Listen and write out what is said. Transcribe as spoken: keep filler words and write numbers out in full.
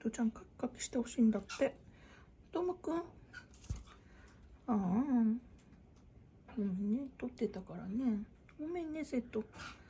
トちゃんカキカキしてほしいんだって。ともくん、ああ、ごめんね、撮ってたからね。ごめんね、セット。